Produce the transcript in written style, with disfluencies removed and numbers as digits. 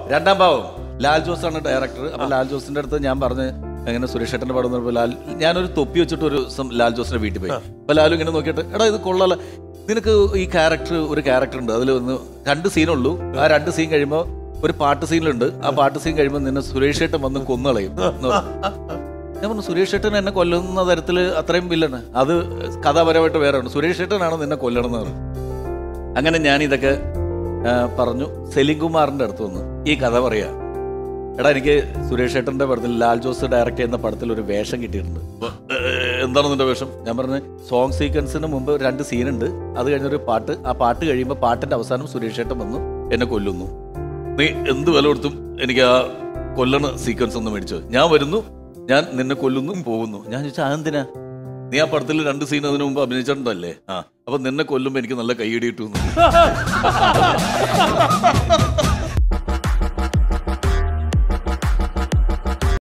രണ്ടാം ഭാവം ലാൽ ജോസ് ആണ് ഡയറക്ടർ. അപ്പൊ ലാൽ ജോസിന്റെ അടുത്ത് ഞാൻ പറഞ്ഞ് എങ്ങനെ സുരേഷ് ഏട്ടന്റെ പടം പറഞ്ഞപ്പോൾ ഞാനൊരു തൊപ്പി വെച്ചിട്ട് ഒരു ദിവസം ലാൽ ജോസിന്റെ വീട്ടിൽ പോയി. അപ്പൊ ലാലു ഇങ്ങനെ നോക്കിയിട്ട് എടാ ഇത് കൊള്ളാല, നിനക്ക് ഈ ഒരു ക്യാരക്ടർ ഉണ്ട്, അതിൽ ഒന്ന് 2 സീനുള്ളൂ. ആ 2 സീൻ കഴിയുമ്പോൾ ഒരു പാട്ട് സീനിലുണ്ട്. ആ പാട്ട് സീൻ കഴിയുമ്പോൾ നിന്നെ സുരേഷ് ഏട്ടൻ വന്ന് കൊന്നുകളയും. ഞാൻ പറഞ്ഞു സുരേഷ് ഏട്ടൻ എന്നെ കൊല്ലുന്ന തരത്തിൽ അത്രയും വില്ലണ്, അത് കഥാപരമായിട്ട് വേറെ ഉണ്ട്, സുരേഷ് ഏട്ടനാണ് നിന്നെ കൊല്ലണമെന്ന് പറഞ്ഞു. അങ്ങനെ ഞാൻ ഇതൊക്കെ പറഞ്ഞു. സെലിം കുമാറിന്റെ അടുത്ത് വന്ന് ഈ കഥ പറയാ, എടാ എനിക്ക് സുരേഷ് ഏട്ടന്റെ പടത്തിൽ ലാൽ ജോസ് ഡയറക്ട് ചെയ്യുന്ന പടത്തിൽ ഒരു വേഷം കിട്ടിയിട്ടുണ്ട്. എന്താണ് നിന്റെ വേഷം? ഞാൻ പറഞ്ഞു സോങ് സീക്വൻസിന് മുമ്പ് 2 സീനുണ്ട്, അത് കഴിഞ്ഞൊരു പാട്ട്, ആ പാട്ട് കഴിയുമ്പോൾ പാട്ടിന്റെ അവസാനം സുരേഷ് ഏട്ടൻ വന്നു എന്നെ കൊല്ലുന്നു. നീ എന്ത് വില കൊടുത്തും എനിക്ക് ആ കൊല്ലണ സീക്വൻസ് ഒന്ന് മേടിച്ചോ. ഞാൻ വരുന്നു, ഞാൻ നിന്നെ കൊല്ലുന്നു, പോകുന്നു. ഞാൻ ചോദിച്ചാൽ അതെന്തിനാ? നീ ആ പടത്തിൽ 2 സീൻ അതിനു മുമ്പ് അഭിനയിച്ചിട്ടുണ്ടല്ലേ? അപ്പൊ നിന്നെ കൊല്ലുമ്പോ എനിക്ക് നല്ല കൈയടി കിട്ടുന്നു.